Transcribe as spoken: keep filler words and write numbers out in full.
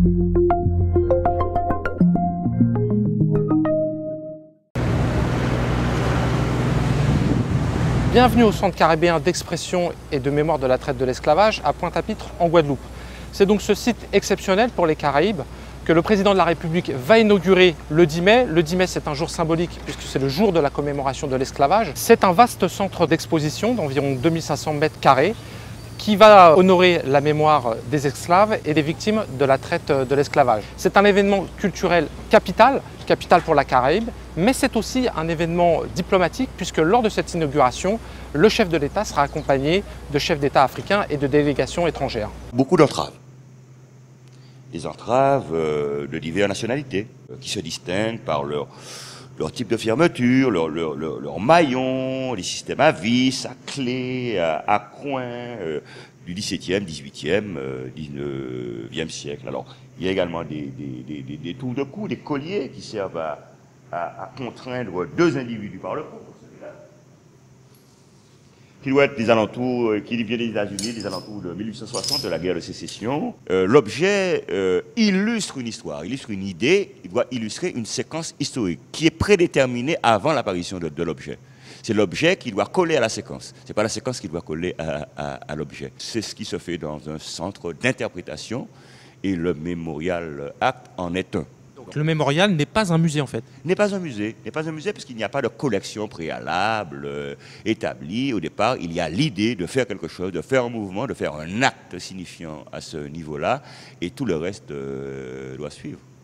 Bienvenue au Centre caribéen d'expression et de mémoire de la traite de l'esclavage à Pointe-à-Pitre en Guadeloupe. C'est donc ce site exceptionnel pour les Caraïbes que le président de la République va inaugurer le dix mai. Le dix mai, c'est un jour symbolique puisque c'est le jour de la commémoration de l'esclavage. C'est un vaste centre d'exposition d'environ deux mille cinq cents mètres carrés qui va honorer la mémoire des esclaves et des victimes de la traite de l'esclavage. C'est un événement culturel capital, capital pour la Caraïbe, mais c'est aussi un événement diplomatique puisque lors de cette inauguration, le chef de l'État sera accompagné de chefs d'État africains et de délégations étrangères. Beaucoup d'entraves. Des entraves euh, de diverses nationalités euh, qui se distinguent par leur, leur type de fermeture, leur, leur, leur, leur maillon, les systèmes à vis, à clé, à, à coin, euh, du dix-septième, dix-huitième, euh, dix-neuvième siècle. Alors, il y a également des, des, des, des tours de cou, des colliers qui servent à, à, à contraindre deux individus par le cou. Qui doit être des alentours, qui vient des États-Unis, des alentours de mille huit cent soixante, de la guerre de sécession. Euh, L'objet euh, illustre une histoire, illustre une idée, il doit illustrer une séquence historique qui est prédéterminée avant l'apparition de, de l'objet. C'est l'objet qui doit coller à la séquence. Ce n'est pas la séquence qui doit coller à, à, à l'objet. C'est ce qui se fait dans un centre d'interprétation et le Mémorial Act en est un. Donc le mémorial n'est pas un musée en fait. N'est pas un musée, n'est pas un musée parce qu'il n'y a pas de collection préalable euh, établie. Au départ, il y a l'idée de faire quelque chose, de faire un mouvement, de faire un acte signifiant à ce niveau-là, et tout le reste euh, doit suivre.